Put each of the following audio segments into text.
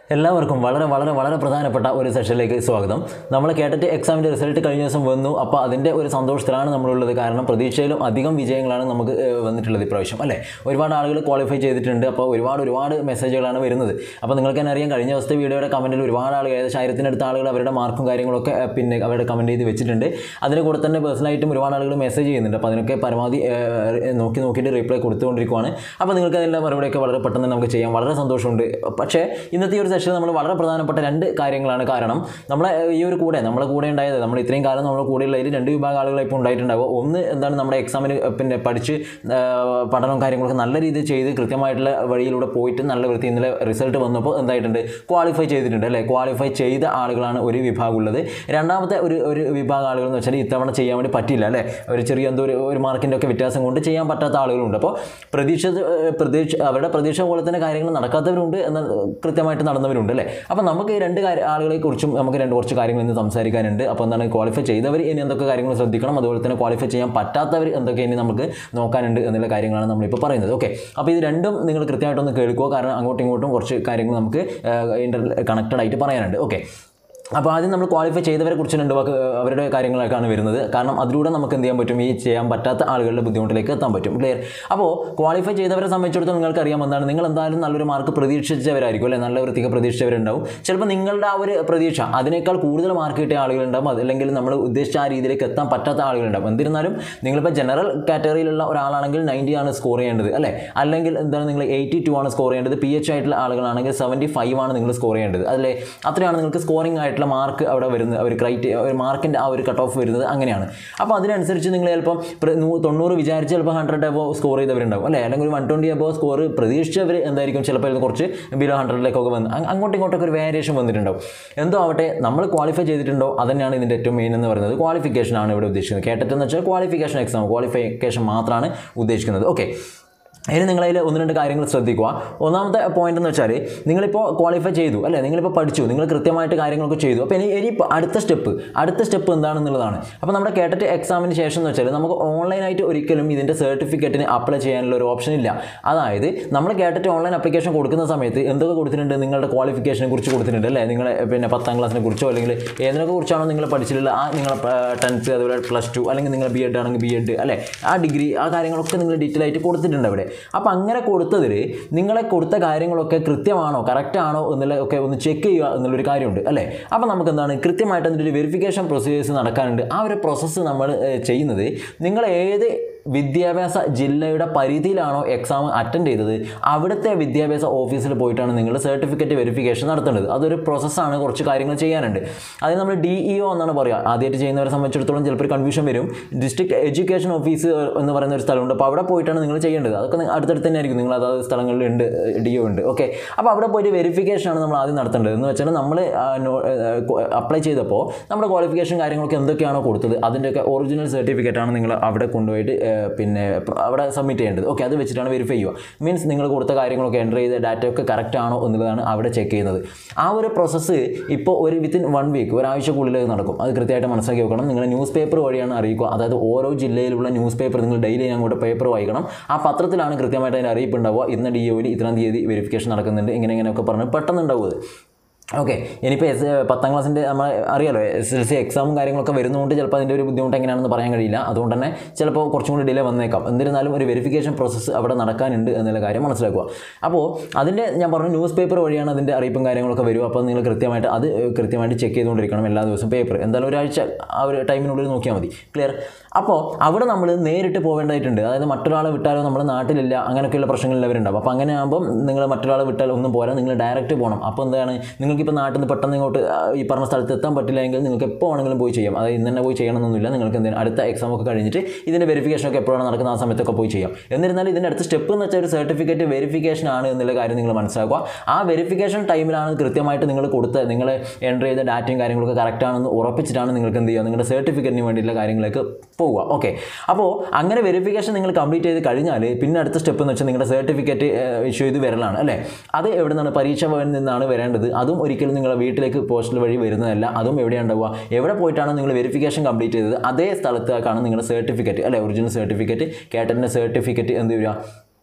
എല്ലാവർക്കും വളരെ പ്രധാനപ്പെട്ട ഒരു സെഷനിലേക്ക് സ്വാഗതം. നമ്മൾ കേട്ടിട്ട് എക്സാമിൻ്റെ റിസൾട്ട് കഴിഞ്ഞ ദിവസം വന്നു. അപ്പോൾ അതിൻ്റെ ഒരു സന്തോഷത്തിലാണ് നമ്മളുള്ളത്. കാരണം പ്രതീക്ഷയിലും അധികം വിജയങ്ങളാണ് നമുക്ക് വന്നിട്ടുള്ളത് ഇപ്രാവശ്യം അല്ലേ. ഒരുപാട് ആളുകൾ ക്വാളിഫൈ ചെയ്തിട്ടുണ്ട്. അപ്പോൾ ഒരുപാട് മെസ്സേജുകളാണ് വരുന്നത്. അപ്പോൾ നിങ്ങൾക്ക് തന്നെ അറിയാം, കഴിഞ്ഞ ദിവസത്തെ വീഡിയോയുടെ കമൻറ്റിൽ ഒരുപാട് ആളുകൾ, ഏകദേശം 1000-ത്തിനടുത്ത ആളുകൾ അവരുടെ മാർക്കും കാര്യങ്ങളൊക്കെ പിന്നെ അവരുടെ കമൻറ്റ് ചെയ്ത് വെച്ചിട്ടുണ്ട്. അതിന് കൂടെ തന്നെ പേഴ്സണലായിട്ടും ഒരുപാട് ആളുകൾ മെസ്സേജ് ചെയ്യുന്നുണ്ട്. അപ്പോൾ അതിനൊക്കെ പരമാവധി നോക്കിയിട്ട് റിപ്ലൈ കൊടുത്തുകൊണ്ടിരിക്കുകയാണ്. അപ്പോൾ നിങ്ങൾക്ക് അതിൻ്റെ മറുപടിയൊക്കെ വളരെ പെട്ടെന്ന് നമുക്ക് ചെയ്യാം. വളരെ സന്തോഷമുണ്ട്. പക്ഷേ ഇന്നത്തെ ഒരു സെഷൻ നമ്മൾ വളരെ പ്രധാനപ്പെട്ട 2 കാര്യങ്ങളാണ്. കാരണം നമ്മളെ നമ്മളെ കൂടെ ഉണ്ടായത്, നമ്മൾ ഇത്രയും കാലം നമ്മുടെ കൂടെയുള്ളതിൽ 2 വിഭാഗം ആളുകൾ ഇപ്പോൾ ഉണ്ടായിട്ടുണ്ടാവുക. ഒന്ന് എന്താണ്, നമ്മുടെ എക്സാമിന് പിന്നെ പഠിച്ച് പഠനവും കാര്യങ്ങളൊക്കെ നല്ല രീതിയിൽ ചെയ്ത് കൃത്യമായിട്ടുള്ള വഴിയിലൂടെ പോയിട്ട് നല്ല വൃത്തി ഇന്നലെ റിസൾട്ട് വന്നപ്പോൾ എന്തായിട്ടുണ്ട്, ക്വാളിഫൈ ചെയ്തിട്ടുണ്ട് അല്ലേ. ക്വാളിഫൈ ചെയ്ത ആളുകളാണ് ഒരു വിഭാഗം ഉള്ളത്. രണ്ടാമത്തെ ഒരു വിഭാഗം ആളുകൾ എന്ന് വെച്ചാൽ ഇത്തവണ ചെയ്യാൻ വേണ്ടി പറ്റില്ല അല്ലേ. ഒരു ചെറിയ ഒരു മാർക്കിൻ്റെ ഒക്കെ വ്യത്യാസം കൊണ്ട് ചെയ്യാൻ പറ്റാത്ത ആളുകളുണ്ട്. അപ്പോൾ അവരുടെ പ്രതീക്ഷ പോലെ തന്നെ കാര്യങ്ങൾ നടക്കാത്തവരുണ്ട്, എന്നാൽ കൃത്യമായിട്ട് നടന്നവരുണ്ട് അല്ലേ. അപ്പോൾ നമുക്ക് ഈ 2 ആളുകളെ കുറിച്ചും നമുക്ക് കുറച്ച് കാര്യങ്ങൾ ഇന്ന് സംസാരിക്കാനുണ്ട്. അപ്പോൾ എന്താണ്, ക്വാളിഫൈ ചെയ്തവർ ഇനി എന്തൊക്കെ കാര്യങ്ങൾ ശ്രദ്ധിക്കണം, അതുപോലെ തന്നെ ക്വാളിഫൈ ചെയ്യാൻ പറ്റാത്തവർ എന്തൊക്കെ ഇനി നമുക്ക് നോക്കാനുണ്ട് എന്നുള്ള കാര്യങ്ങളാണ് നമ്മളിപ്പോൾ പറയുന്നത്. ഓക്കെ, അപ്പോൾ ഇത് രണ്ടും നിങ്ങൾ കൃത്യമായിട്ടൊന്ന് കേൾക്കുക. കാരണം അങ്ങോട്ടും ഇങ്ങോട്ടും കുറച്ച് കാര്യങ്ങൾ നമുക്ക് കണക്റ്റഡ് ആയിട്ട് പറയാനുണ്ട്. ഓക്കെ, അപ്പോൾ ആദ്യം നമ്മൾ ക്വാളിഫൈ ചെയ്തവരെ കുറിച്ച് 2 വാക്ക് അവരുടെ കാര്യങ്ങളൊക്കെയാണ് വരുന്നത്. കാരണം അതിലൂടെ നമുക്ക് എന്ത് ചെയ്യാൻ പറ്റും, ഈ ചെയ്യാൻ പറ്റാത്ത ആളുകളുടെ ബുദ്ധിമുട്ടിലേക്ക് എത്താൻ പറ്റും. ക്ലിയർ. അപ്പോൾ ക്വാളിഫൈ ചെയ്തവരെ സംബന്ധിച്ചിടത്തോളം നിങ്ങൾക്ക് അറിയാം എന്താണ്, നിങ്ങൾ എന്തായാലും നല്ലൊരു മാർക്ക് പ്രതീക്ഷിച്ചവരായിരിക്കും അല്ലേ. നല്ല വൃത്തിക്ക് പ്രതീക്ഷിച്ചവരുണ്ടാവും. ചിലപ്പോൾ നിങ്ങളുടെ ആ ഒരു പ്രതീക്ഷ അതിനേക്കാൾ കൂടുതൽ മാർക്ക് കിട്ടിയ ആളുകളുണ്ടാവും, അതല്ലെങ്കിൽ നമ്മൾ ഉദ്ദേശിച്ച ആ രീതിയിലേക്ക് എത്താൻ പറ്റാത്ത ആളുകളുണ്ടാവും. എന്നിരുന്നാലും നിങ്ങളിപ്പോൾ ജനറൽ കാറ്റഗറിയിലുള്ള ഒരാളാണെങ്കിൽ 90 ആണ് സ്കോർ ചെയ്യേണ്ടത് അല്ലേ. അല്ലെങ്കിൽ എന്താണ്, നിങ്ങൾ 82 ആണ് സ്കോർ ചെയ്യേണ്ടത്. PH ആയിട്ടുള്ള ആളുകളാണെങ്കിൽ 75 ആണ് നിങ്ങൾ സ്കോർ ചെയ്യേണ്ടത് അല്ലേ. അത്രയാണ് നിങ്ങൾക്ക് സ്കോറിംഗ് ആയിട്ട് മാർക്ക് അവിടെ വരുന്നത്, ഒരു മാർക്കിൻ്റെ ആ ഒരു കട്ട് ഓഫ് വരുന്നത് അങ്ങനെയാണ്. അപ്പോൾ അതിനനുസരിച്ച് നിങ്ങൾ ചിലപ്പം 90 വിചാരിച്ച് ചിലപ്പോൾ 100 എബോ സ്കോർ ചെയ്തവരുണ്ടാവും അല്ലേ. അല്ലെങ്കിൽ ഒരു 120 എബോ സ്കോർ പ്രതീക്ഷിച്ചവർ എന്തായിരിക്കും, ചിലപ്പോൾ കുറച്ച് ബിലോ 100ലേക്കൊക്കെ വന്ന് അങ്ങോട്ടും ഇങ്ങോട്ടൊക്കെ ഒരു വേരിയേഷൻ വന്നിട്ടുണ്ടാവും. എന്തോ ആവട്ടെ, നമ്മൾ ക്വാളിഫൈ ചെയ്തിട്ടുണ്ടോ അതന്നെയാണ് ഇതിൻ്റെ ഏറ്റവും മെയിൻ എന്ന് പറയുന്നത്. ക്വാളിഫിക്കേഷൻ ആണ് ഇവിടെ ഉദ്ദേശിക്കുന്നത്. കേട്ടിട്ടെന്ന് വെച്ചാൽ ക്വാളിഫിക്കേഷൻ എക്സാം, ക്വാളിഫിക്കേഷൻ മാത്രമാണ് ഉദ്ദേശിക്കുന്നത്. ഓക്കെ, ഇനി നിങ്ങളതിൽ 1-2 കാര്യങ്ങൾ ശ്രദ്ധിക്കുക. ഒന്നാമത്തെ പോയിന്റ് എന്ന് വെച്ചാൽ, നിങ്ങളിപ്പോൾ ക്വാളിഫൈ ചെയ്തു അല്ലേ, നിങ്ങളിപ്പോൾ പഠിച്ചു, നിങ്ങൾ കൃത്യമായിട്ട് കാര്യങ്ങളൊക്കെ ചെയ്തു. അപ്പോൾ ഇനി അടുത്ത സ്റ്റെപ്പ് എന്താണെന്നുള്ളതാണ്. അപ്പോൾ നമ്മുടെ കേട്ടിട്ട് എക്സാമിന് ശേഷം എന്ന് വെച്ചാൽ നമുക്ക് ഓൺലൈനായിട്ട് ഒരിക്കലും ഇതിൻ്റെ സർട്ടിഫിക്കറ്റിന് അപ്ലൈ ചെയ്യാനുള്ള ഒരു ഓപ്ഷൻ ഇല്ല. അതായത് നമ്മൾ കേട്ടിട്ട് ഓൺലൈൻ ആപ്ലിക്കേഷൻ കൊടുക്കുന്ന സമയത്ത് എന്തൊക്കെ കൊടുത്തിട്ടുണ്ട്, നിങ്ങളുടെ ക്വാളിഫിക്കേഷനെ കുറിച്ച് കൊടുത്തിട്ടുണ്ട് അല്ലേ. നിങ്ങളെ പിന്നെ 10ാം ക്ലാസ്സിനെ കുറിച്ചോ അല്ലെങ്കിൽ ഏതിനൊക്കെ കുറിച്ചാണോ നിങ്ങൾ പഠിച്ചിട്ടുള്ള ആ നിങ്ങളെ 10th അതുപോലെ +2 അല്ലെങ്കിൽ നിങ്ങൾ B.Ed ആണെങ്കിൽ B.Ed അല്ലേ, ആ ഡിഗ്രി ആ കാര്യങ്ങളൊക്കെ നിങ്ങൾ ഡീറ്റെയിൽ ആയിട്ട് കൊടുത്തിട്ടുണ്ട് അവിടെ. അപ്പോൾ അങ്ങനെ കൊടുത്തതിൽ നിങ്ങളെ കൊടുത്ത കാര്യങ്ങളൊക്കെ കൃത്യമാണോ കറക്റ്റാണോ എന്നുള്ളതൊക്കെ ഒന്ന് ചെക്ക് ചെയ്യുക എന്നുള്ളൊരു കാര്യമുണ്ട് അല്ലേ. അപ്പോൾ നമുക്ക് എന്താണ്, കൃത്യമായിട്ട് അതിൻ്റെ ഒരു വെരിഫിക്കേഷൻ പ്രൊസീജിയേഴ്സ് നടക്കാനുണ്ട്. ആ ഒരു പ്രോസസ്സ് നമ്മൾ ചെയ്യുന്നത്, നിങ്ങൾ ഏത് വിദ്യാഭ്യാസ ജില്ലയുടെ പരിധിയിലാണോ എക്സാം അറ്റൻഡ് ചെയ്തത് അവിടുത്തെ വിദ്യാഭ്യാസ ഓഫീസിൽ പോയിട്ടാണ് നിങ്ങൾ സർട്ടിഫിക്കറ്റ് വെരിഫിക്കേഷൻ നടത്തേണ്ടത്. അതൊരു പ്രോസസ്സാണ്, കുറച്ച് കാര്യങ്ങൾ ചെയ്യാനുണ്ട്. അതിന് നമ്മൾ DEO എന്നാണ് പറയുക. ആദ്യമായിട്ട് ചെയ്യുന്നവരെ സംബന്ധിച്ചിടത്തോളം ചിലപ്പോൾ കൺഫ്യൂഷൻ വരും. ഡിസ്ട്രിക്ട് എഡ്യൂക്കേഷൻ ഓഫീസ് എന്ന് പറയുന്ന ഒരു സ്ഥലമുണ്ട്. അപ്പോൾ അവിടെ പോയിട്ടാണ് നിങ്ങൾ ചെയ്യേണ്ടത്. അതൊക്കെ അടുത്തടുത്ത് തന്നെ ആയിരിക്കും, നിങ്ങൾ അതായത് സ്ഥലങ്ങളിലുണ്ട് DO ഉണ്ട്. ഓക്കെ, അപ്പോൾ അവിടെ പോയിട്ട് വെരിഫിക്കേഷനാണ് നമ്മൾ ആദ്യം നടത്തേണ്ടത്. എന്ന് വെച്ചാൽ നമ്മൾ അപ്ലൈ ചെയ്തപ്പോൾ നമ്മുടെ ക്വാളിഫിക്കേഷൻ കാര്യങ്ങളൊക്കെ എന്തൊക്കെയാണോ കൊടുത്തത് അതിൻ്റെയൊക്കെ ഒറിജിനൽ സർട്ടിഫിക്കറ്റാണ് നിങ്ങൾ അവിടെ കൊണ്ടുപോയിട്ട് പിന്നെ അവിടെ സബ്മിറ്റ് ചെയ്യേണ്ടത്. ഓക്കെ, അത് വെച്ചിട്ടാണ് വെരിഫൈ ചെയ്യുക. മീൻസ് നിങ്ങൾ കൊടുത്ത കാര്യങ്ങളൊക്കെ എൻ്റർ ചെയ്ത ഡാറ്റയൊക്കെ കറക്റ്റ് ആണോ എന്നുള്ളതാണ് അവിടെ ചെക്ക് ചെയ്യുന്നത്. ആ ഒരു പ്രോസസ്സ് ഇപ്പോൾ വിത്തിൻ 1 വീക്ക്, ഒരാഴ്ചക്കുള്ളിൽ നടക്കും. അത് കൃത്യമായിട്ട് മനസ്സിലാക്കി വെക്കണം. നിങ്ങൾ ന്യൂസ് പേപ്പർ വഴിയാണ് അറിയിക്കുക. അതായത് ഓരോ ജില്ലയിലുള്ള ന്യൂസ് പേപ്പർ നിങ്ങൾ ഡെയിലി അങ്ങോട്ട് പേപ്പർ വായിക്കണം. ആ പത്രത്തിലാണ് കൃത്യമായിട്ട് അതിൻ്റെ അറിയിപ്പ് ഉണ്ടാവുക. ഇന്ന് DOയിൽ ഇത്രാം തീയതി വെരിഫിക്കേഷൻ നടക്കുന്നുണ്ട്, ഇങ്ങനെയൊക്കെ പറഞ്ഞ് പെട്ടെന്ന് ഉണ്ടാവുക. ഓക്കെ, ഇനിയിപ്പോൾ 10ാം ക്ലാസ്സിൻ്റെ നമ്മൾ അറിയാലോ, SSLC എക്സാമും കാര്യങ്ങളൊക്കെ വരുന്നതുകൊണ്ട് ചിലപ്പോൾ അതിൻ്റെ ഒരു ബുദ്ധിമുട്ട് എങ്ങനെയാണെന്ന് പറയാൻ കഴിയില്ല. അതുകൊണ്ട് തന്നെ ചിലപ്പോൾ കുറച്ചും കൂടി ഡിലേ വന്നേക്കാം. എന്നിരുന്നാലും ഒരു വെരിഫിക്കേഷൻ പ്രോസസ്സ് അവിടെ നടക്കാനുണ്ട് എന്നുള്ള കാര്യം മനസ്സിലാക്കുക. അപ്പോൾ അതിൻ്റെ ഞാൻ പറഞ്ഞു, ന്യൂസ് പേപ്പർ വഴിയാണ് അതിൻ്റെ അറിയിപ്പും കാര്യങ്ങളൊക്കെ വരും. അപ്പോൾ നിങ്ങൾ കൃത്യമായിട്ട് ചെക്ക് ചെയ്തുകൊണ്ടിരിക്കണം എല്ലാ ദിവസവും പേപ്പർ. എന്തായാലും ഒരാഴ്ച ആ ഒരു ടൈമിനുള്ളിൽ നോക്കിയാൽ മതി. ക്ലിയർ. അപ്പോൾ അവിടെ നമ്മൾ നേരിട്ട് പോകേണ്ടതായിട്ടുണ്ട്. അതായത് മറ്റൊരാളെ വിട്ടാലോ നമ്മൾ നാട്ടിലില്ല അങ്ങനെയൊക്കെയുള്ള പ്രശ്നങ്ങളിലവരുണ്ടാവും. അപ്പോൾ അങ്ങനെ ആകുമ്പം നിങ്ങൾ മറ്റൊരാളെ വിട്ടാൽ ഒന്നും പോരാ, നിങ്ങൾ ഡയറക്റ്റ് പോകണം. അപ്പോൾ എന്താണ്, നിങ്ങൾക്കിപ്പോൾ നാട്ടിൽ നിന്ന് പെട്ടെന്ന് ഇങ്ങോട്ട് ഈ പറഞ്ഞ സ്ഥലത്ത് എത്താൻ പറ്റില്ല എങ്കിൽ നിങ്ങൾക്ക് എപ്പോൾ വേണമെങ്കിലും പോയി ചെയ്യാം. അതായത് ഇന്ന് തന്നെ പോയി ചെയ്യണമെന്നൊന്നുമില്ല. നിങ്ങൾക്ക് എന്തെങ്കിലും അടുത്ത എക്സാം ഒക്കെ കഴിഞ്ഞിട്ട് ഇതിൻ്റെ വെരിഫിക്കേഷനൊക്കെ എപ്പോഴാണ് നടക്കുന്ന ആ സമയത്തൊക്കെ പോയി ചെയ്യാം. എന്നിരുന്നാലും ഇതിൻ്റെ അടുത്ത സ്റ്റെപ്പ് എന്ന് വെച്ചാൽ ഒരു സർട്ടിഫിക്കറ്റ് വെരിഫിക്കേഷൻ ആണ് എന്നുള്ള കാര്യം നിങ്ങൾ മനസ്സിലാക്കുക. ആ വെരിഫിക്കേഷൻ ടൈമിലാണ് കൃത്യമായിട്ട് നിങ്ങൾ നിങ്ങൾ എൻ്റർ ചെയ്ത ഡാറ്റയും കാര്യങ്ങളൊക്കെ കറക്റ്റാണെന്ന് ഉറപ്പിച്ചിട്ടാണ് നിങ്ങൾക്ക് എന്ത് ചെയ്യുക, നിങ്ങളുടെ സർട്ടിഫിക്കറ്റിന് വേണ്ടിയിട്ടുള്ള കാര്യങ്ങളിലേക്ക് പോവുക. ഓക്കെ, അപ്പോൾ അങ്ങനെ വെരിഫിക്കേഷൻ നിങ്ങൾ കംപ്ലീറ്റ് ചെയ്ത് കഴിഞ്ഞാൽ പിന്നെ അടുത്ത സ്റ്റെപ്പ് എന്ന് വെച്ചാൽ നിങ്ങളുടെ സർട്ടിഫിക്കറ്റ് ഇഷ്യൂ ചെയ്ത് വരലാണ് അല്ലേ. അത് എവിടെ നിന്നാണ്, പരീക്ഷ ഭവനിൽ നിന്നാണ് വരേണ്ടത്. അതും ഒരിക്കലും നിങ്ങളുടെ വീട്ടിലേക്ക് പോസ്റ്റൽ വഴി വരുന്നതല്ല. അതും എവിടെയാണ് ഉണ്ടാവുക, എവിടെ പോയിട്ടാണ് നിങ്ങൾ വെരിഫിക്കേഷൻ കംപ്ലീറ്റ് ചെയ്തത് അതേ സ്ഥലത്തേക്കാണ് നിങ്ങളുടെ സർട്ടിഫിക്കറ്റ് അല്ലേ, ഒറിജിനൽ സർട്ടിഫിക്കറ്റ്, കേട്ടറ്റിൻ്റെ സർട്ടിഫിക്കറ്റ് എന്ത് വരിക,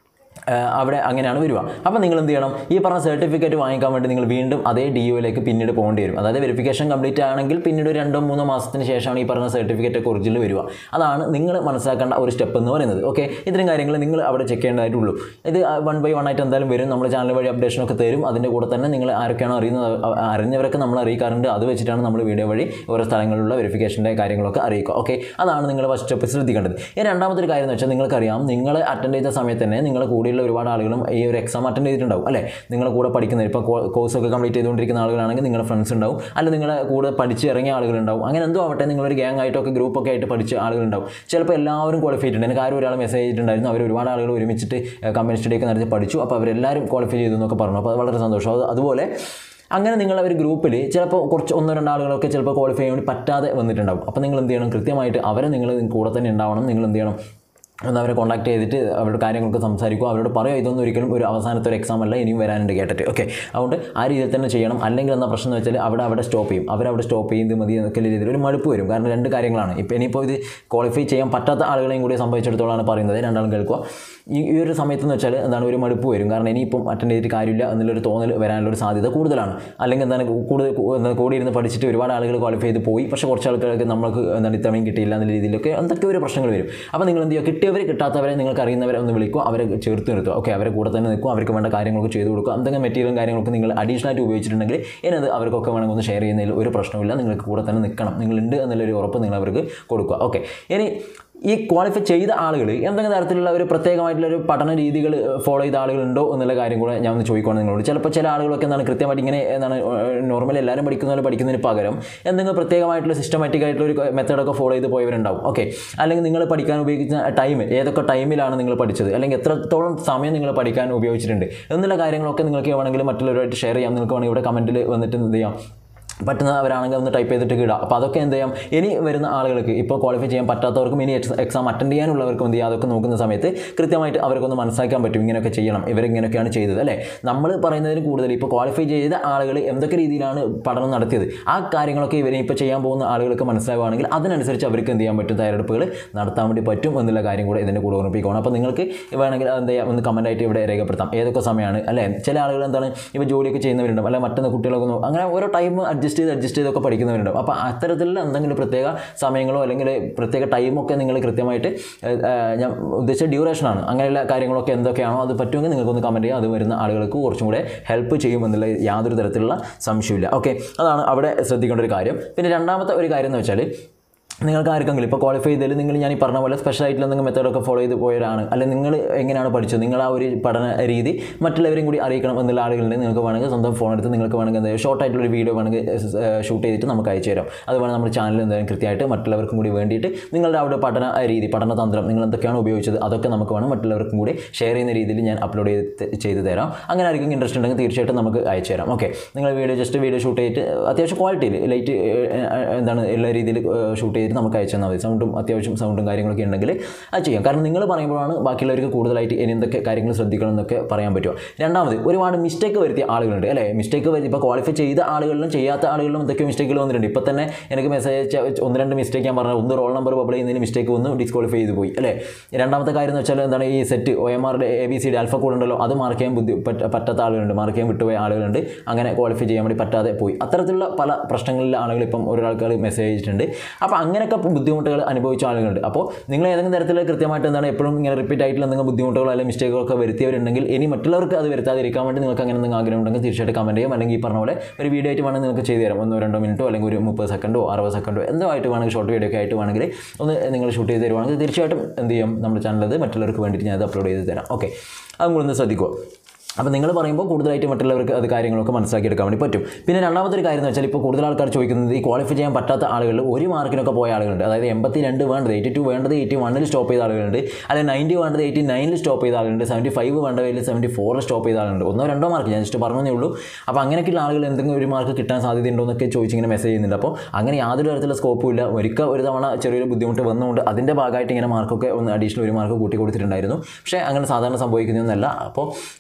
അവിടെ അങ്ങനെയാണ് വരിക. അപ്പോൾ നിങ്ങൾ എന്ത് ചെയ്യണം, ഈ പറഞ്ഞ സർട്ടിഫിക്കറ്റ് വാങ്ങിക്കാൻ വേണ്ടി നിങ്ങൾ വീണ്ടും അതേ DOയിലേക്ക് പിന്നീട് പോകേണ്ടി വരും. അതായത് വെരിഫിക്കേഷൻ കംപ്ലീറ്റ് ആണെങ്കിൽ പിന്നീട് 2-3 മാസത്തിന് ശേഷമാണ് ഈ പറഞ്ഞ സർട്ടിഫിക്കറ്റ് ഒക്കെ ഒറിജിനൽ വരിക. അതാണ് നിങ്ങൾ മനസ്സിലാക്കേണ്ട ഒരു സ്റ്റെപ്പ് എന്ന് പറയുന്നത്. ഓക്കെ, ഇത്രയും കാര്യങ്ങൾ നിങ്ങൾ അവിടെ ചെക്ക് ചെയ്യേണ്ടതായിട്ടുള്ളൂ. ഇത് 1 by 1 ആയിട്ട് എന്തായാലും വരും. നമ്മൾ ചാനൽ വഴി അപ്ഡേഷനൊക്കെ തരും. അതിൻ്റെ കൂടെ തന്നെ നിങ്ങൾ ആരൊക്കെയാണോ അറിഞ്ഞവരൊക്കെ നമ്മൾ അറിയിക്കാറുണ്ട്. അത് വെച്ചിട്ടാണ് നമ്മൾ വീഡിയോ വഴി ഓരോ സ്ഥലങ്ങളിലുള്ള വെരിഫിക്കേഷൻ്റെ കാര്യങ്ങളൊക്കെ അറിയിക്കുക. ഓക്കെ, അതാണ് നിങ്ങൾ ഫസ്റ്റ് സ്റ്റെപ്പ് ശ്രദ്ധിക്കേണ്ടത്. ഇനി രണ്ടാമത്തെ ഒരു കാര്യം എന്ന് വെച്ചാൽ നിങ്ങൾക്കറിയാം, നിങ്ങൾ അറ്റൻഡ് ചെയ്ത സമയത്ത് തന്നെ നിങ്ങളുടെ കൂടെയുള്ള ഒരുപാട് ആളുകളും ഈ ഒരു എക്സാം അറ്റൻഡ് ചെയ്തിട്ടുണ്ടാവും അല്ലേ. നിങ്ങളുടെ കൂടെ പഠിക്കുന്നവർ, ഇപ്പോൾ കോഴ്സൊക്കെ കംപ്ലീറ്റ് ചെയ്തുകൊണ്ടിരിക്കുന്ന ആളുകളാണെങ്കിൽ നിങ്ങളുടെ ഫ്രണ്ട്സ് ഉണ്ടാവും, അല്ലെങ്കിൽ നിങ്ങളുടെ കൂടെ പഠിച്ച് ഇറങ്ങിയ ആളുകളുണ്ടാവും. അങ്ങനെ എന്തോ ആവട്ടെ, നിങ്ങളൊരു ഗ്യാങ് ആയിട്ടൊക്കെ ഗ്രൂപ്പൊക്കെ ആയിട്ട് പഠിച്ച ആളുകളുണ്ടാവും. ചിലപ്പോൾ എല്ലാവരും ക്വാളിഫൈ ചെയ്തിട്ടുണ്ട്. എനിക്ക് ആരും ഒരാൾ മെസ്സേജ് ചെയ്തിട്ടുണ്ടായിരുന്നു, അവർ ഒരുപാട് ആളുകൾ ഒരുമിച്ചിട്ട് കമ്പനി സ്റ്റഡിയൊക്കെ നടത്തി പഠിച്ചു, അപ്പോൾ അവരെല്ലാവരും ക്വാളിഫൈ ചെയ്തു എന്നൊക്കെ പറഞ്ഞു. അപ്പോൾ അത് വളരെ സന്തോഷം. അതുപോലെ അങ്ങനെ നിങ്ങൾ ഒരു ഗ്രൂപ്പിൽ ചിലപ്പോൾ കുറച്ച് 1-2 ആളുകളൊക്കെ ചിലപ്പോൾ ക്വാളിഫൈ ചെയ്യാൻ വേണ്ടി പറ്റാതെ വന്നിട്ടുണ്ടാവും. അപ്പോൾ നിങ്ങൾ എന്ത് ചെയ്യണം, കൃത്യമായിട്ട് അവരെ നിങ്ങൾ കൂടെ തന്നെ ഉണ്ടാവണം. നിങ്ങൾ എന്ത് ചെയ്യണം, ഒന്ന് അവരെ കോൺടാക്ട് ചെയ്തിട്ട് അവരുടെ കാര്യങ്ങളൊക്കെ സംസാരിക്കുക. അവരോട് പറയുക, ഇതൊന്നും ഒരിക്കലും ഒരു അവസാനത്തെ ഒരു എക്സാം അല്ല, ഇനിയും വരാനുണ്ട് കേട്ടിട്ട്. ഓക്കെ, അതുകൊണ്ട് ആ രീതിയിൽ തന്നെ ചെയ്യണം. അല്ലെങ്കിൽ എന്താ പ്രശ്നം എന്ന് വെച്ചാൽ അവിടെ സ്റ്റോപ്പ് ചെയ്യും. അവരവിടെ സ്റ്റോപ്പ് ചെയ്യുന്നത് മതി എന്നൊക്കെ രീതിയിൽ ഒരു മടുപ്പ് വരും. കാരണം 2 കാര്യങ്ങളാണ്. ഇനിയിപ്പോൾ ഇത് ക്വാളിഫൈ ചെയ്യാൻ പറ്റാത്ത ആളുകളെയും കൂടി സംഭവിച്ചിടത്തോളാണ് പറയുന്നത്. രണ്ടാളും കേൾക്കുക. ഈ ഒരു സമയത്തെന്ന് വെച്ചാൽ എന്താണ്, ഒരു മടുപ്പ് വരും. കാരണം ഇനിയിപ്പം അറ്റൻഡ് ചെയ്തിട്ട് കാര്യമില്ല എന്നുള്ളൊരു തോന്നൽ വരാനുള്ളൊരു സാധ്യത കൂടുതലാണ്. അല്ലെങ്കിൽ എന്താണ്, കൂടി ഇരുന്ന് പഠിച്ചിട്ട് ഒരുപാട് ആളുകൾ ക്വാളിഫൈ ചെയ്ത് പോയി, പക്ഷേ കുറച്ച് ആൾക്കാർക്ക് നമ്മൾക്ക് എന്താണ് ഇത്രയും കിട്ടിയില്ല എന്ന രീതിയിലൊക്കെ എന്തൊക്കെ ഒരു പ്രശ്നങ്ങൾ വരും. അപ്പോൾ നിങ്ങൾ എന്ത് ചെയ്യുക, കിട്ടാത്തവരെ നിങ്ങൾക്ക് അറിയുന്നവരെ ഒന്ന് വിളിക്കുക, അവരെ ചേർത്ത് നിർത്തുക. ഓക്കെ, അവരെ കൂടെ തന്നെ നിൽക്കുക, അവർക്ക് വേണ്ട കാര്യങ്ങളൊക്കെ ചെയ്ത് കൊടുക്കുക. എന്തെങ്കിലും മെറ്റീരിയലും കാര്യങ്ങളൊക്കെ നിങ്ങൾ അഡീഷണൽ ആയിട്ട് ഉപയോഗിച്ചിട്ടുണ്ടെങ്കിൽ ഇനി അവർക്കൊക്കെ വേണമെങ്കിൽ ഒന്ന് ഷെയർ ചെയ്യുന്നതിൽ ഒരു പ്രശ്നമില്ല. നിങ്ങൾക്ക് കൂടെ തന്നെ നിൽക്കണം, നിങ്ങളുണ്ട് എന്നുള്ളൊരു ഉറപ്പ് നിങ്ങൾ അവർക്ക് കൊടുക്കുക. ഓക്കെ, ഇനി ഈ ക്വാളിഫൈ ചെയ്ത ആളുകൾ എന്തെങ്കിലും തരത്തിലുള്ള ഒരു പ്രത്യേകമായിട്ടുള്ളൊരു പഠന രീതികൾ ഫോളോ ചെയ്ത ആളുകളുണ്ടോ എന്നുള്ള കാര്യം കൂടെ ഞാൻ ഒന്ന് ചോദിക്കുകയാണ് നിങ്ങളോട്. ചിലപ്പോൾ ചില ആളുകളൊക്കെ എന്താണ് കൃത്യമായിട്ട് ഇങ്ങനെ എന്താണ് നോർമലി എല്ലാവരും പഠിക്കുന്നതിന് പകരം എന്തെങ്കിലും പ്രത്യേകമായിട്ടുള്ള സിസ്റ്റമാറ്റിക് ആയിട്ടുള്ള ഒരു മെത്തേഡൊക്കെ ഫോളോ ചെയ്ത് പോയവരുണ്ടാവും. ഓക്കെ, അല്ലെങ്കിൽ നിങ്ങൾ പഠിക്കാൻ ഉപയോഗിക്കുന്ന ടൈം, ഏതൊക്കെ ടൈമിലാണ് നിങ്ങൾ പഠിച്ചത്, അല്ലെങ്കിൽ എത്രത്തോളം സമയം നിങ്ങൾ പഠിക്കാൻ ഉപയോഗിച്ചിട്ടുണ്ട് എന്നുള്ള കാര്യങ്ങളൊക്കെ നിങ്ങൾക്ക് വേണമെങ്കിൽ മറ്റുള്ളവരുമായിട്ട് ഷെയർ ചെയ്യാം. നിങ്ങൾക്ക് വേണമെങ്കിൽ ഇവിടെ കമൻറ്റിൽ വന്നിട്ട് എന്ത് ചെയ്യാം, പറ്റുന്നവരാണെങ്കിൽ ഒന്ന് ടൈപ്പ് ചെയ്തിട്ട് ഇടാം. അപ്പോൾ അതൊക്കെ എന്ത് ചെയ്യാം, ഇനി വരുന്ന ആളുകൾക്ക്, ഇപ്പോൾ ക്വാളിഫൈ ചെയ്യാൻ പറ്റാത്തവർക്കും ഇനി എക്സാം അറ്റൻഡ് ചെയ്യാനുള്ളവർക്കും എന്ത് ചെയ്യുക, അതൊക്കെ നോക്കുന്ന സമയത്ത് കൃത്യമായിട്ട് അവർക്കൊന്ന് മനസ്സിലാക്കാൻ പറ്റും. ഇങ്ങനെയൊക്കെ ചെയ്യണം, ഇവരിങ്ങനെയൊക്കെയാണ് ചെയ്തത് അല്ലേ. നമ്മൾ പറയുന്നതിന് കൂടുതൽ ഇപ്പോൾ ക്വാളിഫൈ ചെയ്ത ആളുകൾ എന്തൊക്കെ രീതിയിലാണ് പഠനം നടത്തിയത്, ആ കാര്യങ്ങളൊക്കെ ഇവരെ ഇപ്പോൾ ചെയ്യാൻ പോകുന്ന ആളുകൾക്ക് മനസ്സിലാവുകയാണെങ്കിൽ അതിനനുസരിച്ച് അവർക്ക് എന്ത് ചെയ്യാൻ പറ്റും, തയ്യാറെടുപ്പുകൾ നടത്താൻ വേണ്ടി പറ്റും എന്നുള്ള കാര്യം കൂടെ ഇതിൻ്റെ കൂടെ ഓർമ്മിപ്പിക്കണം. അപ്പോൾ നിങ്ങൾക്ക് വേണമെങ്കിൽ എന്ത് ചെയ്യാം, ഒന്ന് കമൻറ്റായിട്ട് ഇവിടെ രേഖപ്പെടുത്താം ഏതൊക്കെ സമയമാണ് അല്ലേ. ചില ആളുകൾ എന്താണ് ഇപ്പോൾ ജോലിയൊക്കെ ചെയ്യുന്നവരുണ്ടാവും, അല്ലെങ്കിൽ മറ്റൊന്ന് കുട്ടികളൊക്കെ അങ്ങനെ ഓരോ ടൈം അഡ്ജസ്റ്റ് ചെയ്തൊക്കെ പഠിക്കുന്നവരുണ്ടാവും. അപ്പോൾ അത്തരത്തിലുള്ള എന്തെങ്കിലും പ്രത്യേക സമയങ്ങളോ അല്ലെങ്കിൽ പ്രത്യേക ടൈമൊക്കെ നിങ്ങൾ കൃത്യമായിട്ട്, ഞാൻ ഉദ്ദേശിച്ച ഡ്യൂറേഷനാണ്, അങ്ങനെയുള്ള കാര്യങ്ങളൊക്കെ എന്തൊക്കെയാണോ അത് പറ്റുമെങ്കിൽ നിങ്ങൾക്കൊന്ന് കമൻറ്റ് ചെയ്യുക. അത് വരുന്ന ആളുകൾക്ക് കുറച്ചും കൂടെ ഹെൽപ്പ് ചെയ്യും എന്നുള്ള യാതൊരു തരത്തിലുള്ള സംശയമില്ല. ഓക്കെ, അതാണ് അവിടെ ശ്രദ്ധിക്കേണ്ട ഒരു കാര്യം. പിന്നെ രണ്ടാമത്തെ ഒരു കാര്യം എന്ന് വെച്ചാൽ, നിങ്ങൾക്ക് ആർക്കെങ്കിലും ഇപ്പോൾ ക്വാളിഫൈ ചെയ്തതിൽ നിങ്ങൾ ഞാൻ ഈ പറഞ്ഞ പോലെ സ്പെഷ്യലായിട്ടുള്ള എന്തെങ്കിലും മെത്തേഡൊക്കെ ഫോളോ ചെയ്ത് പോയവരാണ്, അല്ലെങ്കിൽ നിങ്ങൾ എങ്ങനെയാണ് പഠിച്ചത്, നിങ്ങൾ ആ ഒരു പഠന രീതി മറ്റുള്ളവരും കൂടി അറിയിക്കണം എന്നുള്ള ആളുകളുണ്ടെങ്കിൽ നിങ്ങൾക്ക് വേണമെങ്കിൽ സ്വന്തം ഫോൺ എടുത്ത് നിങ്ങൾക്ക് വേണമെങ്കിൽ എന്തായാലും ഷോർട്ടായിട്ടുള്ളൊരു വീഡിയോ വേണമെങ്കിൽ ഷൂട്ട് ചെയ്തിട്ട് നമുക്ക് അയച്ചു തരാം. അതുപോലെ നമ്മുടെ ചാനൽ എന്തായാലും കൃത്യമായിട്ട് മറ്റുള്ളവർക്കും കൂടി വേണ്ടിയിട്ട് നിങ്ങളുടെ അവിടെ പഠന രീതി, പഠനതന്ത്രം നിങ്ങൾ എന്തൊക്കെയാണ് ഉപയോഗിച്ചത് അതൊക്കെ നമുക്ക് വേണം മറ്റുള്ളവർക്കും കൂടി ഷെയർ ചെയ്യുന്ന രീതിയിൽ ഞാൻ അപ്ലോഡ് ചെയ്ത് തരാം. അങ്ങനെ ആയിരിക്കും ഇൻട്രസ്റ്റ് ഉണ്ടെങ്കിൽ തീർച്ചയായിട്ടും നമുക്ക് അയച്ചു തരാം. ഓക്കെ, നിങ്ങൾ വീഡിയോ ഷൂട്ട് ചെയ്തിട്ട് അത്യാവശ്യം ക്വാളിറ്റിയിൽ ലൈറ്റ് എന്താണ് എല്ലാ രീതിയിൽ ഷൂട്ട് ചെയ്തിട്ട് നമുക്ക് അയച്ചു തന്നാൽ മതി. അത്യാവശ്യം സൗണ്ടും കാര്യങ്ങളൊക്കെ ഉണ്ടെങ്കിൽ അത് ചെയ്യാം. കാരണം നിങ്ങൾ പറയുമ്പോഴാണ് ബാക്കിയുള്ളവർക്ക് കൂടുതലായിട്ട് ഇനി എന്തൊക്കെ കാര്യങ്ങൾ ശ്രദ്ധിക്കണം എന്നൊക്കെ പറയാൻ പറ്റുമോ. രണ്ടാമത്, ഒരുപാട് മിസ്റ്റേക്ക് വരുത്തിയ ആളുകളുണ്ട് അല്ലേ. മിസ്റ്റേക്ക് വരുത്തി ഇപ്പോൾ ക്വാളിഫൈ ചെയ്ത ആളുകളിലും ചെയ്യാത്ത ആളുകളിലും എന്തൊക്കെ മിസ്റ്റേക്കുകൾ വന്നിട്ടുണ്ട്. ഇപ്പോൾ തന്നെ എനിക്ക് മെസ്സേജ് അയച്ച 1-2 മിസ്റ്റേക്ക് ഞാൻ പറഞ്ഞത്, ഒന്ന് റോൾ നമ്പർ പബ്ലിഷ് ചെയ്യുന്നതിന് മിസ്റ്റേക്ക് വന്നു, ഡിസ്ക്വാളിഫൈ ചെയ്ത് പോയി അല്ലേ. രണ്ടാമത്തെ കാര്യം എന്ന് വെച്ചാൽ എന്താണ്, ഈ set OMR ABCD alpha code ഉണ്ടല്ലോ, അത് മാർക്ക് ചെയ്യാൻ പറ്റാത്ത ആളുകളുണ്ട്, മാർക്ക് ചെയ്യാൻ വിട്ടുപോയ ആളുകളുണ്ട്, അങ്ങനെ ക്വാളിഫൈ ചെയ്യാൻ വേണ്ടി പറ്റാതെ പോയി. അത്തരത്തിലുള്ള പല പ്രശ്നങ്ങളിലെ ആളുകൾ ഇപ്പം ഒരാൾക്കാർ മെസ്സേജ് അയച്ചിട്ടുണ്ട്. അപ്പോൾ അങ്ങനെയൊക്കെ ബുദ്ധിമുട്ടുകൾ അനുഭവിച്ച ആളുകളുണ്ട്. അപ്പോൾ നിങ്ങൾ ഏതെങ്കിലും തരത്തിൽ കൃത്യമായിട്ട് എന്താണ് എപ്പോഴും ഇങ്ങനെ റിപ്പീറ്റ് ആയിട്ടുള്ള എന്തെങ്കിലും ബുദ്ധിമുട്ടുകളോ അല്ലെങ്കിൽ മിസ്റ്റേക്കുകളൊക്കെ വരുത്തിയവരുണ്ടെങ്കിൽ ഇനി മറ്റുള്ളവർക്ക് അത് വരുത്താതിരിക്കാൻ വേണ്ടി നിങ്ങൾക്ക് അങ്ങനെ എന്തെങ്കിലും ആഗ്രഹം ഉണ്ടെങ്കിൽ തീർച്ചയായിട്ടും കമൻറ്റ് ചെയ്യും. അല്ലെങ്കിൽ ഈ പറഞ്ഞ പോലെ ഒരു വീഡിയോ ആയിട്ട് വേണമെങ്കിൽ നിങ്ങൾക്ക് ചെയ്തു തരാം. 1-2 മിനിറ്റോ അല്ലെങ്കിൽ ഒരു 30 സെക്കൻഡോ 60 സെക്കൻഡോ എന്തോ ആയിട്ട് വേണമെങ്കിൽ ഷോർട്ട് വീഡിയോ ഒക്കെ ആയിട്ട് വേണമെങ്കിൽ ഒന്ന് നിങ്ങൾ ഷൂട്ട് ചെയ്ത് തരുവാണെങ്കിൽ തീർച്ചയായിട്ടും എന്ത് ചെയ്യും, നമ്മുടെ ചാനലത് മറ്റുള്ളവർക്ക് വേണ്ടിയിട്ട് ഞാൻ അത് അപ്ലോഡ് ചെയ്ത് തരാം. ഓക്കെ, അതും കൂടെ ഒന്ന് ശ്രദ്ധിക്കുക. അപ്പോൾ നിങ്ങൾ പറയുമ്പോൾ കൂടുതലായിട്ട് മറ്റുള്ളവർക്ക് അത് കാര്യങ്ങളൊക്കെ മനസ്സിലാക്കിയെടുക്കാൻ വേണ്ടി പറ്റും. പിന്നെ രണ്ടാമത്തെ ഒരു കാര്യം എന്ന് വെച്ചാൽ, ഇപ്പോൾ കൂടുതൽ ആൾക്കാർ ചോദിക്കുന്നത് ഈ ക്വാളിഫൈ ചെയ്യാൻ പറ്റാത്ത ആളുകളിൽ 1 മാർക്കിനൊക്കെ പോയ ആളുകളുണ്ട്. അതായത് 82 വേണ്ടത് 82 വേണ്ടത് 81-ൽ സ്റ്റോപ്പ് ചെയ്ത ആളുകളുണ്ട്, അല്ലെങ്കിൽ 90 വേണ്ടത് 89-ൽ സ്റ്റോപ്പ് ചെയ്ത ആളുകളുണ്ട്, 75 വേണ്ടതിൽ 74-ൽ സ്റ്റോപ്പ് ചെയ്ത ആളുകളുണ്ട്. 1-2 മാർക്ക് ഞാൻ ജസ്റ്റ് പറഞ്ഞതേ ഉള്ളൂ. അപ്പോൾ അങ്ങനെയൊക്കെയുള്ള ആളുകൾ എന്തെങ്കിലും 1 മാർക്ക് കിട്ടാൻ സാധ്യതയുണ്ടോ എന്നൊക്കെ ചോദിച്ചിങ്ങനെ മെസ്സേജ് ചെയ്യുന്നുണ്ട്. അപ്പോൾ അങ്ങനെ യാതൊരു തരത്തിലുള്ള സ്കോപ്പും ഇല്ല. ഒരു തവണ ചെറിയൊരു ബുദ്ധിമുട്ട് വന്നുകൊണ്ട് അതിൻ്റെ ഭാഗമായിട്ട് ഇങ്ങനെ മാർക്കൊക്കെ ഒന്ന് അഡീഷണൽ 1 മാർക്ക് കൂട്ടി കൊടുത്തിട്ടുണ്ടായിരുന്നു. പക്ഷേ അങ്ങനെ സാധാരണ സംഭവിക്കുന്നതൊന്നുമല്ല. അപ്പോൾ നിലവിലെ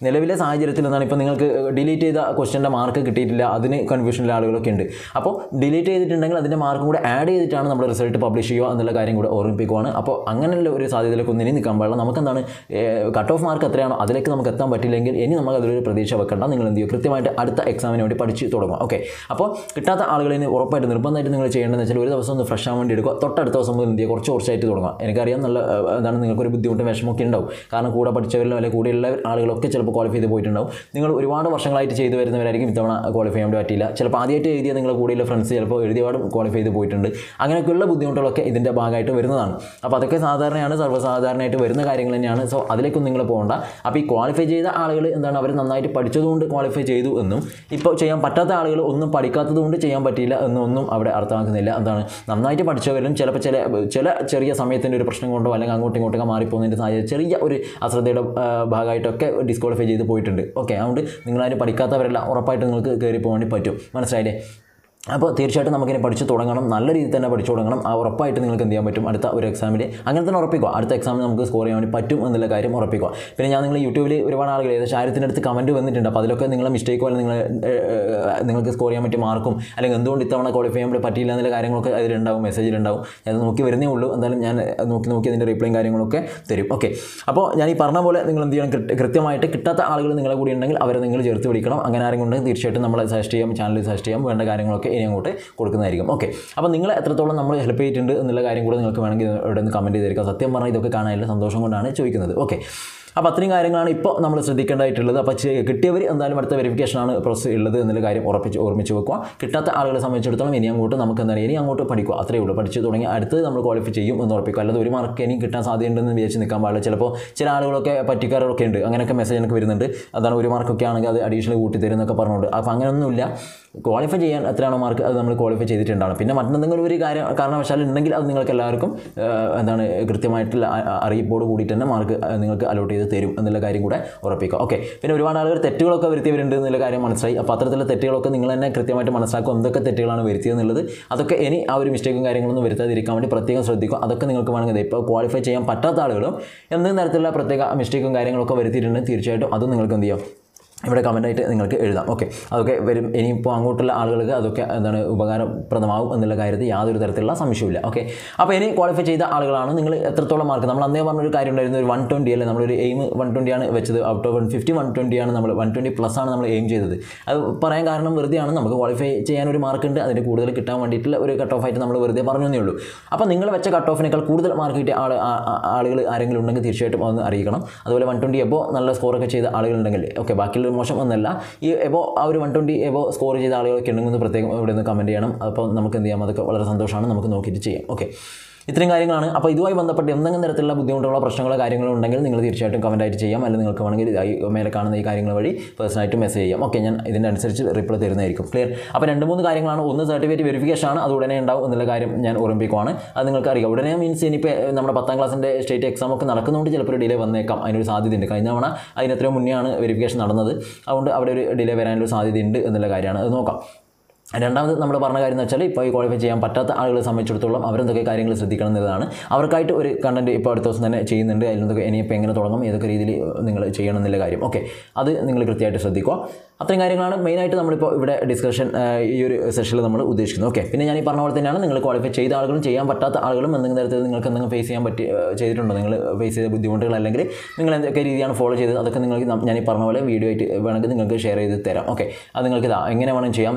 സാഹചര്യത്തിൽ എന്താണ് ഇപ്പോൾ നിങ്ങൾക്ക് ഡിലീറ്റ് ചെയ്ത ക്വസ്റ്റ്യൻ്റെ മാർക്ക് കിട്ടിയിട്ടില്ല, അതിന് കൺഫ്യൂഷനിലെ ആളുകളൊക്കെ ഉണ്ട്. അപ്പോൾ ഡിലീറ്റ് ചെയ്തിട്ടുണ്ടെങ്കിൽ അതിൻ്റെ മാർക്കും കൂടെ ആഡ് ചെയ്തിട്ടാണ് നമ്മൾ റിസൾട്ട് പബ്ലിഷ് ചെയ്യുക എന്നുള്ള കാര്യം കൂടെ ഓർമ്മിപ്പിക്കുകയാണ്. അപ്പോൾ അങ്ങനെയുള്ള ഒരു സാധ്യതയിലേക്ക് ഒന്നും ഇനി നിൽക്കാൻ പാടില്ല. നമുക്കെന്താണ് കട്ട് ഓഫ് മാർക്ക് എത്രയാണോ അതിലേക്ക് നമുക്ക് എത്താൻ പറ്റില്ലെങ്കിൽ ഇനി നമുക്ക് അതിലൊരു പ്രതീക്ഷ വെക്കേണ്ട. നിങ്ങൾ എന്ത് ചെയ്യുക, കൃത്യമായിട്ട് അടുത്ത എക്സാമിന് വേണ്ടി പഠിച്ച് തുടങ്ങും. ഓക്കെ, അപ്പോൾ കിട്ടാത്ത ആളുകളിന് ഉറപ്പായിട്ട് നിർബന്ധമായിട്ട് നിങ്ങൾ ചെയ്യേണ്ടതെന്ന് വെച്ചാൽ ഒരു ദിവസം ഒന്ന് ഫ്രഷ് ആവാൻ വേണ്ടി എടുക്കുക. തൊട്ടടുത്ത ദിവസം എന്ത് ചെയ്യുക, കുറച്ചായിട്ട് തുടങ്ങുക. എനിക്കറിയാം നല്ല എന്താണ് നിങ്ങൾക്കൊരു ബുദ്ധിമുട്ടും വിഷമമൊക്കെ ഉണ്ടാവും. കാരണം കൂടെ പഠിച്ചവരിലോ അല്ലെങ്കിൽ കൂടെയുള്ള ആളുകളൊക്കെ ചിലപ്പോൾ ക്വാളിഫൈ ചെയ്ത് പോയിട്ടുണ്ടാവും. നിങ്ങൾ ഒരുപാട് വർഷങ്ങളായിട്ട് ചെയ്തു വരുന്നവരായിരിക്കും ഇത്തവണ ക്വാളിഫൈ ചെയ്യാൻ പറ്റില്ല. ചിലപ്പോൾ ആദ്യമായിട്ട് എഴുതിയ നിങ്ങളുടെ കൂടെയുള്ള ഫ്രണ്ട്സ് ചിലപ്പോൾ എഴുതിയപാടും ക്വാളിഫൈ ചെയ്ത് പോയിട്ടുണ്ട്. അങ്ങനെയൊക്കെയുള്ള ബുദ്ധിമുട്ടുകളൊക്കെ ഇതിൻ്റെ ഭാഗമായിട്ട് വരുന്നതാണ്. അപ്പോൾ അതൊക്കെ സാധാരണയാണ്, സർവ്വസാധാരണയായിട്ട് വരുന്ന കാര്യങ്ങൾ തന്നെയാണ്. സോ അതിലേക്കൊന്നും നിങ്ങൾ പോകണ്ട. അപ്പോൾ ഈ ക്വാളിഫൈ ചെയ്ത ആളുകൾ എന്താണ്, അവർ നന്നായിട്ട് പഠിച്ചതുകൊണ്ട് ക്വാളിഫൈ ചെയ്തു എന്നും ഇപ്പോൾ ചെയ്യാൻ പറ്റാത്ത ആളുകൾ ഒന്നും പഠിക്കാത്തത് കൊണ്ട് ചെയ്യാൻ പറ്റിയില്ല എന്നൊന്നും അവിടെ അർത്ഥമാക്കുന്നില്ല. എന്താണ്, നന്നായിട്ട് പഠിച്ചവരും ചിലപ്പോൾ ചില ചെറിയ സമയത്തിൻ്റെ ഒരു പ്രശ്നം കൊണ്ടോ അല്ലെങ്കിൽ അങ്ങോട്ടും ഇങ്ങോട്ടൊക്കെ മാറിപ്പോകുന്നതിൻ്റെ സാഹചര്യം ചെറിയ ഒരു അശ്രദ്ധയുടെ ഭാഗമായിട്ടൊക്കെ ഡിസ്ക്വാളിഫൈ ചെയ്ത് പോയിട്ടുണ്ട്. ഓക്കെ, അതുകൊണ്ട് നിങ്ങളാരും പഠിക്കാത്തവരല്ല, ഉറപ്പായിട്ട് നിങ്ങൾക്ക് കയറി പോകാൻ വേണ്ടി പറ്റും. മനസ്സിലായില്ലേ? അപ്പോൾ തീർച്ചയായിട്ടും നമുക്കിനി പഠിച്ച് തുടങ്ങണം, നല്ല രീതിയിൽ തന്നെ പഠിച്ചു തുടങ്ങണം. ഉറപ്പായിട്ട് നിങ്ങൾക്ക് എന്ത് ചെയ്യാൻ പറ്റും, അടുത്ത ഒരു എക്സാമിൽ അങ്ങനെ തന്നെ ഉറപ്പിക്കുക. അടുത്ത എക്സാമിൽ നമുക്ക് സ്കോർ ചെയ്യാൻ വേണ്ടി പറ്റും എന്നുള്ള കാര്യം ഉറപ്പിക്കുക. പിന്നെ ഞാൻ നിങ്ങൾ യൂട്യൂബിൽ ഒരുപാട് ആളുകൾ ഏകദേശം 1000 അടുത്ത് കമൻറ്റ് വന്നിട്ടുണ്ട്. അപ്പോൾ അതിലൊക്കെ നിങ്ങളെ മിസ്റ്റേക്കോ അല്ലെങ്കിൽ നിങ്ങൾക്ക് സ്കോർ ചെയ്യാൻ പറ്റിയ മാർക്കും അല്ലെങ്കിൽ എന്തുകൊണ്ട് ഇത്തവണ ക്വാളിഫൈ ചെയ്യാൻ പറ്റിയില്ല എന്നുള്ള കാര്യങ്ങളൊക്കെ അതിലുണ്ടാവും, മെസ്സേജിലുണ്ടാവും. ഞാൻ നോക്കി വരുന്നേ ഉള്ളൂ. എന്തായാലും ഞാൻ നോക്കി അതിൻ്റെ റിപ്ലൈയും കാര്യങ്ങളൊക്കെ തരും. ഓക്കെ, അപ്പോൾ ഞാൻ ഈ പറഞ്ഞ പോലെ നിങ്ങൾ എന്ത് ചെയ്യണം, കൃത്യമായിട്ട് കിട്ടാത്ത ആളുകൾ നിങ്ങളെ കൂടി ഉണ്ടെങ്കിൽ അവരെ നിങ്ങൾ ചേർത്ത് പിടിക്കണം. അങ്ങനെ ആരെങ്കിലും ഉണ്ടെങ്കിൽ തീർച്ചയായിട്ടും നമ്മളെ സജസ്റ്റ് ചെയ്യാം, ചാനലിൽ സജസ്റ്റ് ചെയ്യാം, വേണ്ട കാര്യങ്ങളൊക്കെ ഇനി അങ്ങോട്ട് കൊടുക്കുന്നതായിരിക്കും. ഓക്കെ, അപ്പോൾ നിങ്ങൾ എത്രത്തോളം നമ്മൾ ഹെൽപ്പ് ചെയ്തിട്ടുണ്ട് എന്നുള്ള കാര്യം കൂടെ നിങ്ങൾക്ക് വേണമെങ്കിൽ ഇവിടെ നിന്ന് കമൻറ്റ് ചെയ്തിരിക്കാം. സത്യം പറഞ്ഞാൽ ഇതൊക്കെ കാണാനുള്ള സന്തോഷം കൊണ്ടാണ് ചോദിക്കുന്നത്. ഓക്കെ, അപ്പോൾ അത്രയും കാര്യങ്ങളാണ് ഇപ്പോൾ നമ്മൾ ശ്രദ്ധിക്കേണ്ടതായിട്ടുള്ളത്. അപ്പോൾ കിട്ടിയവർ എന്തായാലും അടുത്ത വെരിഫിക്കേഷനാണ് പ്രോസസ് ഉള്ളത് എന്നുള്ള കാര്യം ഓർമ്മിച്ച് വെക്കുക. കിട്ടാത്ത ആളുകളെ സംബന്ധിച്ചിടത്തോളം ഇനി അങ്ങോട്ട് നമുക്ക് എന്താണ്, ഇനി അങ്ങോട്ട് പഠിക്കുക, അത്രയേ ഉള്ളൂ. പഠിച്ച് തുടങ്ങി അടുത്ത് നമ്മൾ ക്വാളിഫൈ ചെയ്യും എന്ന് ഉറപ്പിക്കുക. അല്ലാതെ ഒരു മാർക്ക് ഇനി കിട്ടാൻ സാധ്യതയുണ്ടെന്ന് വിചാരിച്ച് നിൽക്കാൻ പാടില്ല. ചിലപ്പോൾ ചില ആളുകളൊക്കെ പറ്റിക്കാരൊക്കെ ഉണ്ട്, അങ്ങനെയൊക്കെ മെസ്സേജ് എനിക്ക് വരുന്നുണ്ട്. അതാണ് ഒരു മാർക്കൊക്കെ ആണെങ്കിൽ അത് അഡീഷണൽ കൂട്ടി തരും എന്നൊക്കെ പറഞ്ഞുകൊണ്ട്. അപ്പോൾ അങ്ങനെയൊന്നുമില്ല. ക്വാളിഫൈ ചെയ്യാൻ എത്രയാണോ മാർക്ക് അത് നമ്മൾ ക്വാളിഫൈ ചെയ്തിട്ടുണ്ടാവും. പിന്നെ മറ്റെന്തെങ്കിലും ഒരു കാരണവശാലും ഉണ്ടെങ്കിൽ അത് നിങ്ങൾക്ക് എല്ലാവർക്കും എന്താണ് കൃത്യമായിട്ടുള്ള അറിയിപ്പോട് കൂടിയിട്ട് തന്നെ മാർക്ക് നിങ്ങൾക്ക് അലോട്ട് ചെയ്ത് തരും എന്നുള്ള കാര്യം കൂടെ ഉറപ്പിക്കുക. ഓക്കെ, പിന്നെ ഒരുപാട് ആളുകൾ തെറ്റുകളൊക്കെ വരുത്തിയവരുണ്ട് എന്നുള്ള കാര്യം മനസ്സിലായി. അപ്പോൾ അത്തരത്തിലുള്ള തെറ്റുകളൊക്കെ നിങ്ങൾ തന്നെ കൃത്യമായിട്ട് മനസ്സിലാക്കുക. എന്തൊക്കെ തെറ്റുകളാണ് വരുത്തിയെന്നുള്ളത്. അതൊക്കെ ഇനി ആ ഒരു മിസ്റ്റേക്കും കാര്യങ്ങളൊന്നും വരുത്താതിരിക്കാൻ വേണ്ടി പ്രത്യേകം ശ്രദ്ധിക്കുക. അതൊക്കെ നിങ്ങൾക്ക് വേണമെങ്കിൽ ഇപ്പോൾ ക്വാളിഫൈ ചെയ്യാൻ പറ്റാത്ത ആളുകളും എന്തെങ്കിലും തരത്തിലുള്ള പ്രത്യേക മിസ്റ്റേക്കും കാര്യങ്ങളൊക്കെ വരുത്തിയിട്ടുണ്ടെങ്കിൽ തീർച്ചയായിട്ടും അതും നിങ്ങൾക്ക് എന്ത് ചെയ്യാം, ഇവിടെ കമൻറ്റായിട്ട് നിങ്ങൾക്ക് എഴുതാം. ഓക്കെ, അതൊക്കെ വരും. ഇനിയിപ്പോൾ അങ്ങോട്ടുള്ള ആളുകൾക്ക് അതൊക്കെ എന്താണ് ഉപകാരപ്രദമാവും എന്നുള്ള കാര്യത്തിൽ യാതൊരു തരത്തിലുള്ള സംശയമില്ല. ഓക്കെ, അപ്പോൾ ഇനി ക്വാളിഫൈ ചെയ്ത ആളുകളാണ് നിങ്ങൾ എത്രത്തോളം മാർക്ക്, നമ്മൾ അന്നേ പറഞ്ഞൊരു കാര്യം ഉണ്ടായിരുന്നു, ഒരു 120 അല്ലേ, നമ്മളൊരു എയിം 120 ആണ് വെച്ചത്. ഔട്ട് ഓഫ് 150 120 ആണ് നമ്മൾ 120+ ആണ് നമ്മൾ എയിം ചെയ്തത്. അത് പറയാൻ കാരണം വെറുതെയാണ്, നമുക്ക് ക്വാളിഫൈ ചെയ്യാൻ ഒരു മാർക്ക് ഉണ്ട്, അതിന് കൂടുതൽ കിട്ടാൻ വേണ്ടിയിട്ടുള്ള ഒരു കട്ട് ഓഫ് ആയിട്ട് നമ്മൾ വെറുതെ പറഞ്ഞേ ഉള്ളൂ. അപ്പോൾ നിങ്ങൾ വെച്ച കട്ട് ഓഫിനേക്കാൾ കൂടുതൽ മാർക്ക് കിട്ടിയ ആളുകൾ ആരെങ്കിലും ഉണ്ടെങ്കിൽ തീർച്ചയായിട്ടും ഒന്ന് അറിയിക്കണം. അതുപോലെ 120 എബോ നല്ല സ്കോറൊക്കെ ചെയ്ത ആളുകളുണ്ടെങ്കിൽ ഓക്കെ, ബാക്കിയുള്ള മോശം ഒന്നല്ല, ഈ എബോ ആ ഒരു 120 എബോ സ്കോർ ചെയ്ത ആളുകളൊക്കെ ഉണ്ടെങ്കിൽ പ്രത്യേകം ഇവിടെ നിന്ന് കമൻറ്റ് ചെയ്യണം. അപ്പോൾ നമുക്ക് എന്ത് ചെയ്യാം, അതൊക്കെ വളരെ സന്തോഷമാണ്, നമുക്ക് നോക്കിയിട്ട് ചെയ്യാം. ഓക്കെ, ഇത്രയും കാര്യങ്ങളാണ്. അപ്പോൾ ഇതുമായി ബന്ധപ്പെട്ട് എന്തെങ്കിലും തരത്തിലുള്ള ബുദ്ധിമുട്ടുള്ള പ്രശ്നങ്ങളോ കാര്യങ്ങളോ ഉണ്ടെങ്കിൽ നിങ്ങൾ തീർച്ചയായിട്ടും കമൻറ്റായിട്ട് ചെയ്യാം. അല്ലെങ്കിൽ നിങ്ങൾക്ക് വേണമെങ്കിൽ മേലെ കാണുന്ന ഈ കാര്യങ്ങൾ വഴി പേഴ്സണലായിട്ട് മെസ്സേജ് ചെയ്യാം. ഓക്കെ, ഞാൻ ഇതിൻ്റെ അനുസരിച്ച് റിപ്ലൈ തരുന്നതായിരിക്കും. ക്ലിയർ? അപ്പോൾ 2-3 കാര്യങ്ങളാണ്. ഒന്ന് സർട്ടിഫിക്കറ്റ് വെരിഫിക്കേഷൻ ആണ്, അത് ഉടനെ ഉണ്ടാവും എന്നുള്ള കാര്യം ഞാൻ ഓർമ്മിപ്പിക്കുവാണ്. അത് നിങ്ങൾക്ക് അറിയാം. ഉടനെ മീൻസ് ഇനിയിപ്പോൾ നമ്മുടെ 10ാം ക്ലാസ്സിൻ്റെ സ്റ്റേറ്റ് എക്സാം ഒക്കെ നടക്കുന്നതുകൊണ്ട് ചിലപ്പോൾ ഒരു ഡിലേ വന്നേക്കാം, അതിനൊരു സാധ്യതയുണ്ട്. കഴിഞ്ഞ തവണ അതിനെത്രയോ മുന്നേ ആണ് വെരിഫിക്കേഷൻ നടന്നത്, അതുകൊണ്ട് അവിടെ ഒരു ഡിലേ വരാനൊരു സാധ്യതയുണ്ട് എന്നുള്ള കാര്യമാണ്. അത് നോക്കാം. രണ്ടാമത് നമ്മൾ പറഞ്ഞ കാര്യം എന്ന് വെച്ചാൽ ഇപ്പോൾ ഈ ക്വാളിഫൈ ചെയ്യാൻ പറ്റാത്ത ആളുകളെ സംബന്ധിച്ചിടത്തോളം അവരെന്തൊക്കെ കാര്യങ്ങൾ ശ്രദ്ധിക്കണം എന്നതാണ്. അവർക്കായിട്ട് ഒരു കണ്ടൻറ്റ് ഇപ്പോൾ അടുത്ത ദിവസം തന്നെ ചെയ്യുന്നുണ്ട്. അതിലൊക്കെ ഇനിയിപ്പോൾ എങ്ങനെ തുടങ്ങും, ഏതൊക്കെ രീതിയിൽ നിങ്ങൾ ചെയ്യണം എന്നുള്ള കാര്യം ഓക്കെ, അത് നിങ്ങൾ കൃത്യമായിട്ട് ശ്രദ്ധിക്കുക. അത്രയും കാര്യങ്ങളാണ് മെയിനായിട്ട് നമ്മളിപ്പോൾ ഇവിടെ ഡിസ്കഷൻ ഈ ഒരു സെഷനിൽ നമ്മൾ ഉദ്ദേശിക്കുന്നത്. ഓക്കെ, പിന്നെ ഞാൻ ഈ പറഞ്ഞ പോലെ തന്നെയാണ് നിങ്ങൾ ക്വാളിഫൈ ചെയ്ത ആളുകളും ചെയ്യാൻ പറ്റാത്ത ആളുകളും എന്തെങ്കിലും തരത്തിൽ നിങ്ങൾക്ക് എന്തെങ്കിലും ഫേസ് ചെയ്യാൻ ചെയ്തിട്ടുണ്ടോ, നിങ്ങൾ ഫേസ് ചെയ്ത ബുദ്ധിമുട്ടുകൾ അല്ലെങ്കിൽ നിങ്ങൾ എന്തൊക്കെ രീതിയാണ് ഫോളോ ചെയ്തത്, അതൊക്കെ നിങ്ങൾക്ക് ഞാൻ ഈ പറഞ്ഞ പോലെ വീഡിയോ ആയിട്ട് വേണമെങ്കിൽ നിങ്ങൾക്ക് ഷെയർ ചെയ്ത് തരാം. ഓക്കെ, അത് നിങ്ങൾക്ക് എങ്ങനെ വേണമെങ്കിൽ ചെയ്യാം.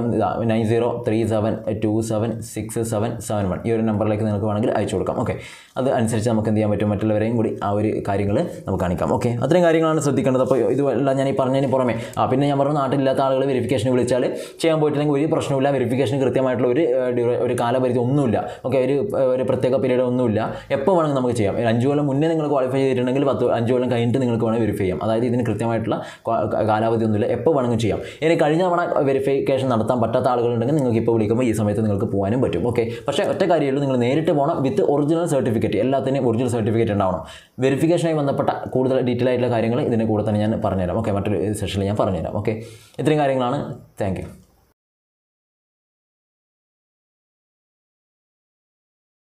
9037276771 ഈ ഒരു നമ്പറിലേക്ക് നിങ്ങൾക്ക് വേണമെങ്കിൽ അയച്ചു കൊടുക്കാം. ഓക്കെ, അത് അനുസരിച്ച് നമുക്ക് എന്ത് ചെയ്യാൻ പറ്റും, മറ്റുള്ളവരെയും കൂടി ആ ഒരു കാര്യങ്ങൾ നമുക്ക് കാണിക്കാം. ഓക്കെ, അത്രയും കാര്യങ്ങളാണ് ശ്രദ്ധിക്കേണ്ടത്. അപ്പോൾ ഇതുമല്ല ഞാൻ ഈ പറഞ്ഞതിന് പുറമെ പിന്നെ ഞാൻ പറഞ്ഞു, നാട്ടിലില്ലാത്ത ആളുകൾ വെരിഫിക്കേഷന് വിളിച്ചാൽ ചെയ്യാൻ പോയിട്ടില്ലെങ്കിൽ ഒരു പ്രശ്നമില്ല. വെരിഫിക്കേഷന് കൃത്യമായിട്ടുള്ള ഒരു കാലപരിധി ഒന്നുമില്ല. ഓക്കെ, ഒരു പ്രത്യേക പീരീഡ് ഒന്നുമില്ല, എപ്പോൾ വേണമെങ്കിൽ നമുക്ക് ചെയ്യാം. 5 കൊല്ലം മുന്നേ നിങ്ങൾ ക്വാളിഫൈ ചെയ്തിട്ടുണ്ടെങ്കിൽ 5 കൊല്ലം കഴിഞ്ഞിട്ട് നിങ്ങൾക്ക് വേണമെങ്കിൽ വെരിഫൈ ചെയ്യാം. അതായത് ഇതിന് കൃത്യമായിട്ടുള്ള കാലാവധി ഒന്നുമില്ല, എപ്പോൾ വേണമെങ്കിൽ ചെയ്യാം. ഇനി കഴിഞ്ഞ തവണ വെരിഫിക്കേഷൻ നടത്താൻ പറ്റാത്ത ആളുകളുണ്ടെങ്കിൽ നിങ്ങൾക്ക് ഇപ്പോൾ വിളിക്കുമ്പോൾ ഈ സമയത്ത് നിങ്ങൾക്ക് പോകാനും പറ്റും. ഓക്കെ, പക്ഷേ ഒറ്റ കാര്യമുള്ളൂ, നിങ്ങൾ നേരിട്ട് പോകണം വിത്ത് ഒറിജിനൽ സർട്ടിഫിക്കറ്റ്. എല്ലാത്തിനും ഒറിജിനൽ സർട്ടിഫിക്കറ്റ് ഉണ്ടാവണം. വെരിഫിക്കേഷനായി ബന്ധപ്പെട്ട കൂടുതൽ ഡീറ്റെയിൽ ആയിട്ടുള്ള കാര്യങ്ങൾ ഇതിൻ്റെ കൂടെ തന്നെ ഞാൻ പറഞ്ഞുതരാം. ഓക്കെ, മറ്റൊരു സെഷനിൽ ഞാൻ പറഞ്ഞുതരാം. ഓക്കെ, ഇത്രയും കാര്യങ്ങളാണ്. Thank U.